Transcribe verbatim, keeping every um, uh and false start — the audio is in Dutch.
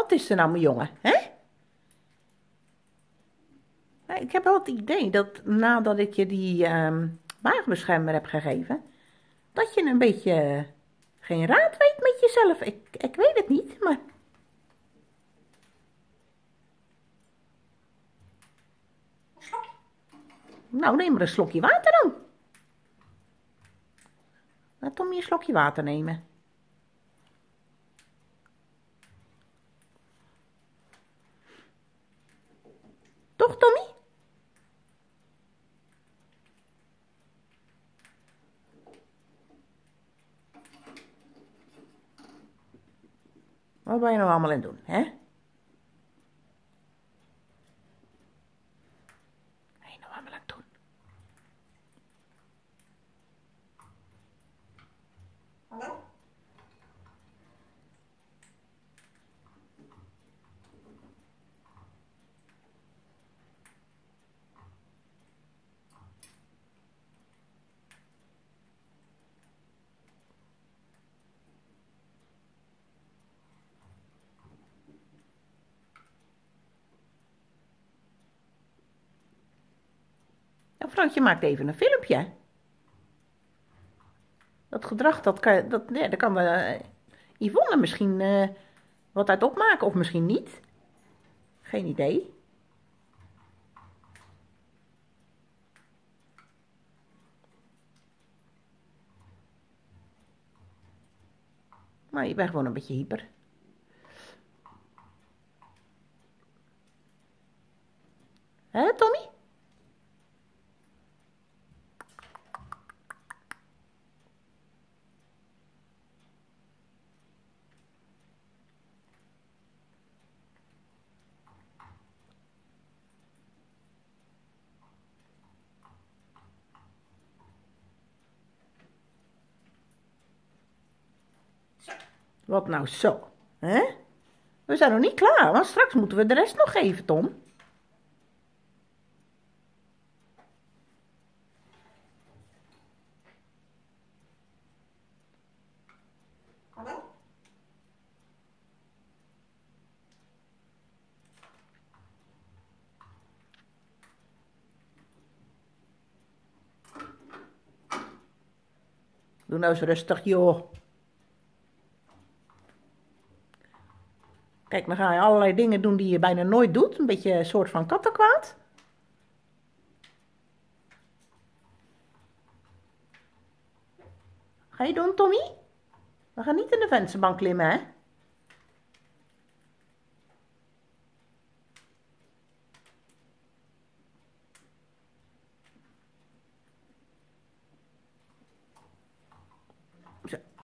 Wat is er nou, mijn jongen, hè? Nou, ik heb wel het idee dat nadat ik je die ehm magenbeschermer heb gegeven, dat je een beetje geen raad weet met jezelf. Ik, ik weet het niet, maar... Nou, neem maar een slokje water dan. Laat Tommy een slokje water nemen. Toch, Tommy? Wat ben je nou allemaal aan het doen, hè? Wat ben je nou allemaal aan het doen? Hallo? Nou, vrouwtje maakt even een filmpje. Dat gedrag, dat kan, dat, ja, daar kan uh, Yvonne misschien uh, wat uit opmaken, of misschien niet. Geen idee. Maar je bent gewoon een beetje hyper. Hè, Tommy? Zo. Wat nou zo, hè? We zijn nog niet klaar, want straks moeten we de rest nog geven, Tom. Hallo? Doe nou eens rustig, joh. Kijk, dan ga je allerlei dingen doen die je bijna nooit doet. Een beetje een soort van kattenkwaad. Ga je doen, Tommy? We gaan niet in de vensterbank klimmen, hè? Zo.